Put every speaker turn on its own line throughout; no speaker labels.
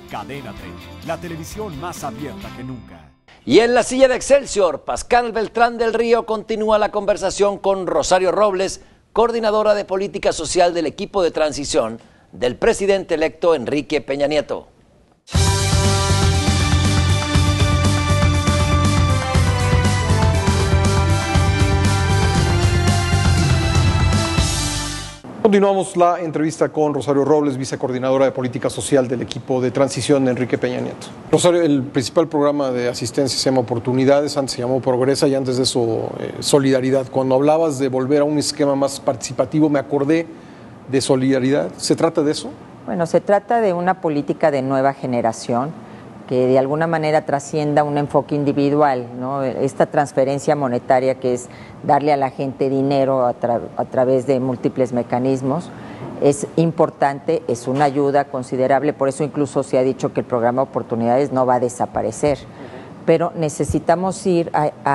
Cadena 30, la televisión más abierta que nunca.
Y en la silla de Excelsior, Pascal Beltrán del Río continúa la conversación con Rosario Robles, coordinadora de política social del equipo de transición del presidente electo Enrique Peña Nieto.
Continuamos la entrevista con Rosario Robles, vicecoordinadora de política social del equipo de transición de Enrique Peña Nieto. Rosario, el principal programa de asistencia se llama Oportunidades, antes se llamó Progresa y antes de eso Solidaridad. Cuando hablabas de volver a un esquema más participativo, me acordé de Solidaridad. ¿Se trata de eso?
Bueno, se trata de una política de nueva generación que de alguna manera trascienda un enfoque individual, ¿no? Esta transferencia monetaria que es darle a la gente dinero a través de múltiples mecanismos es importante, es una ayuda considerable, por eso incluso se ha dicho que el programa Oportunidades no va a desaparecer, pero necesitamos ir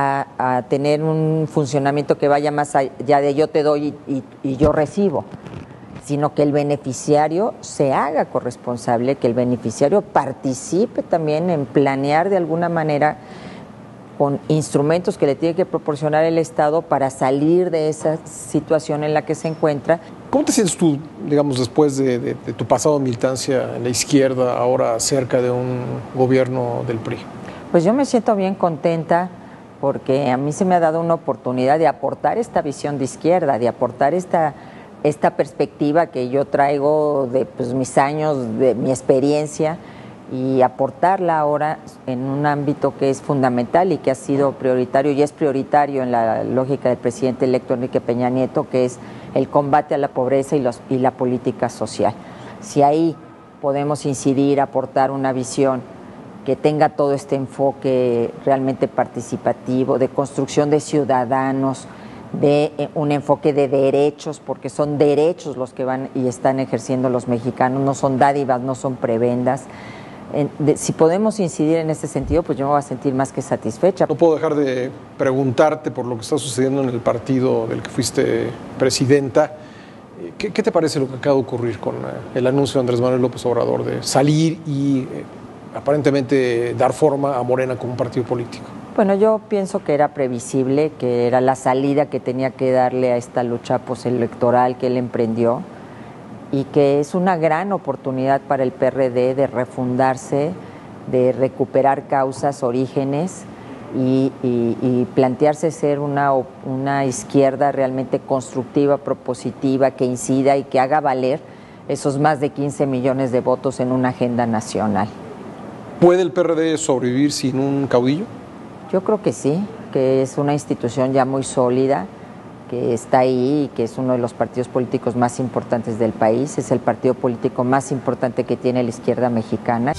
a tener un funcionamiento que vaya más allá de yo te doy y yo recibo, sino que el beneficiario se haga corresponsable, que el beneficiario participe también en planear de alguna manera con instrumentos que le tiene que proporcionar el Estado para salir de esa situación en la que se encuentra.
¿Cómo te sientes tú, digamos, después de tu pasado militancia en la izquierda, ahora cerca de un gobierno del PRI?
Pues yo me siento bien contenta porque a mí se me ha dado una oportunidad de aportar esta visión de izquierda, de aportar esta perspectiva que yo traigo de mis años, de mi experiencia, y aportarla ahora en un ámbito que es fundamental y que ha sido prioritario y es prioritario en la lógica del presidente electo Enrique Peña Nieto, que es el combate a la pobreza y la política social. Si ahí podemos incidir, aportar una visión que tenga todo este enfoque realmente participativo, de construcción de ciudadanos, de un enfoque de derechos, porque son derechos los que van y están ejerciendo los mexicanos, no son dádivas, no son prebendas. Si podemos incidir en ese sentido, pues yo me voy a sentir más que satisfecha.
No puedo dejar de preguntarte por lo que está sucediendo en el partido del que fuiste presidenta. ¿Qué te parece lo que acaba de ocurrir con el anuncio de Andrés Manuel López Obrador de salir y aparentemente dar forma a Morena como un partido político?
Bueno, yo pienso que era previsible, que era la salida que tenía que darle a esta lucha postelectoral que él emprendió y que es una gran oportunidad para el PRD de refundarse, de recuperar causas, orígenes y plantearse ser una izquierda realmente constructiva, propositiva, que incida y que haga valer esos más de 15 millones de votos en una agenda nacional.
¿Puede el PRD sobrevivir sin un caudillo?
Yo creo que sí, que es una institución ya muy sólida, que está ahí y que es uno de los partidos políticos más importantes del país, es el partido político más importante que tiene la izquierda mexicana.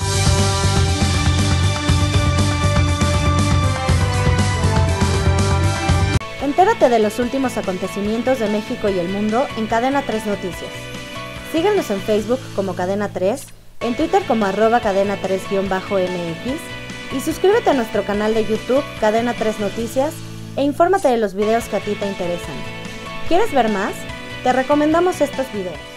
Entérate de los últimos acontecimientos de México y el mundo en Cadena 3 Noticias. Síguenos en Facebook como Cadena 3, en Twitter como @cadena3_mx y suscríbete a nuestro canal de YouTube Cadena 3 Noticias e infórmate de los videos que a ti te interesan. ¿Quieres ver más? Te recomendamos estos videos.